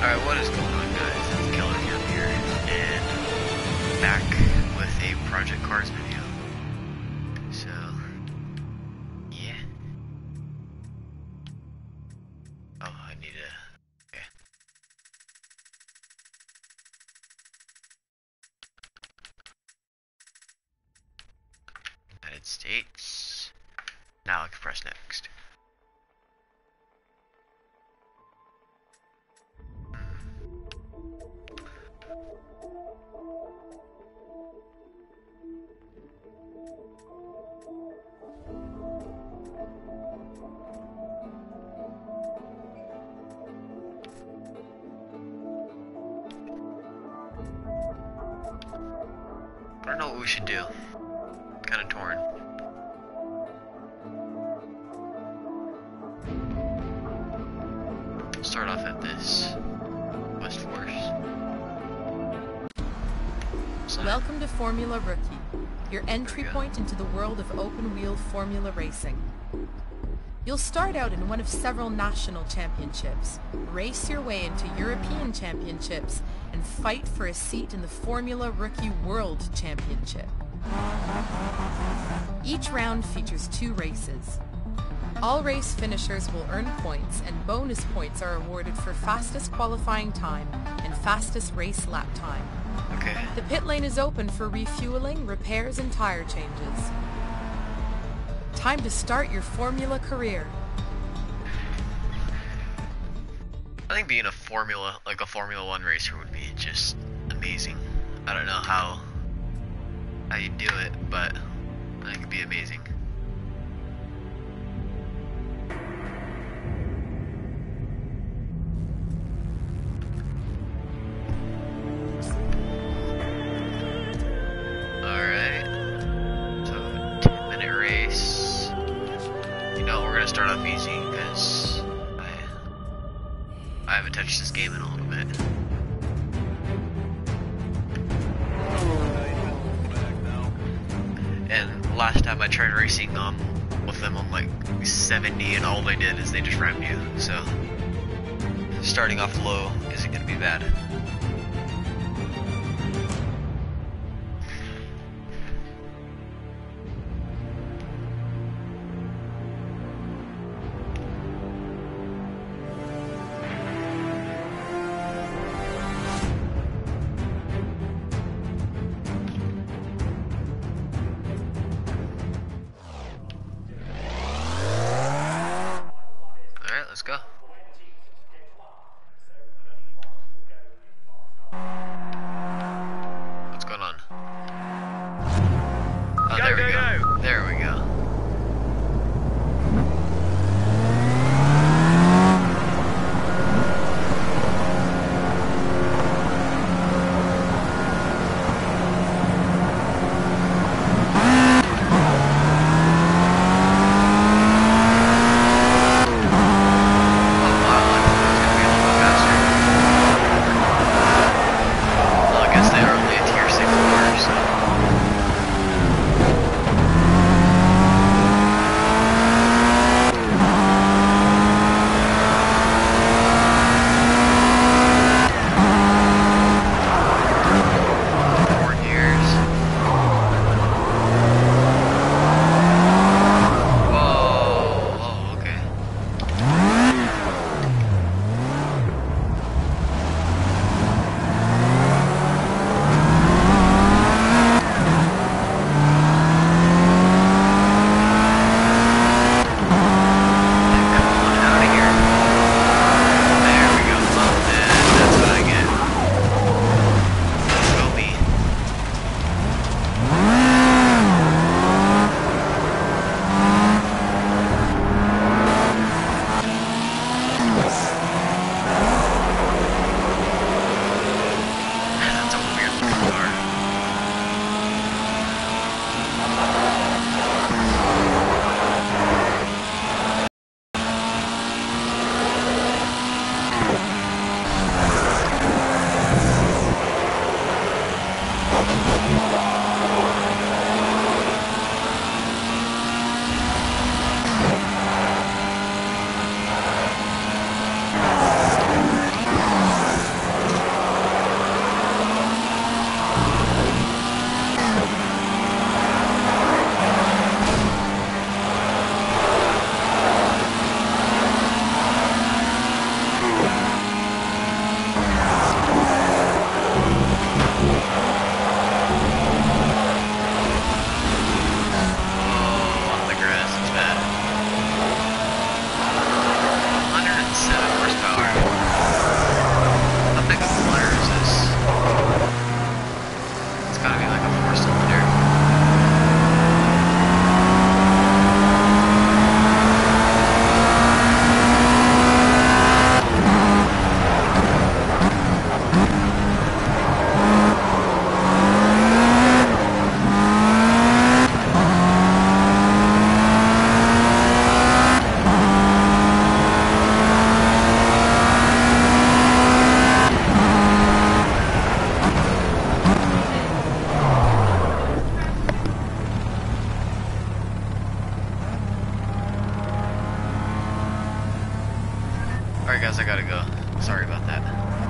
Alright, what is going on, guys? It's Killer here, and back with a Project Cars video. So, yeah. Oh, I need to... Okay. United States. Now I can press next. I don't know what we should do. Kind of torn. Start off at this West Force. Welcome to Formula Rookie, your entry point into the world of open-wheel Formula racing. You'll start out in one of several national championships, race your way into European championships, and fight for a seat in the Formula Rookie World Championship. Each round features 2 races. All race finishers will earn points, and bonus points are awarded for fastest qualifying time and fastest race lap time. Okay. The pit lane is open for refueling, repairs, and tire changes. Time to start your Formula career. I think being a Formula 1 racer would be just amazing. I don't know how you do it, but I think it'd be amazing. Alright. So 10-minute race. You know, we're gonna start off easy because I haven't touched this game in a little bit. And last time I tried racing with them on like 70, and all they did is they just rammed you. So starting off low isn't gonna be bad. Let's go. Alright guys, I gotta go. Sorry about that.